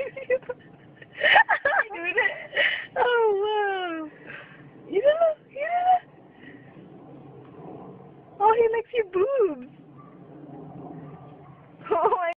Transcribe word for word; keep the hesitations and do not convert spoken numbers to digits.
doing it? Oh, wow. You know, you know. Oh, he makes you boobs. Oh, my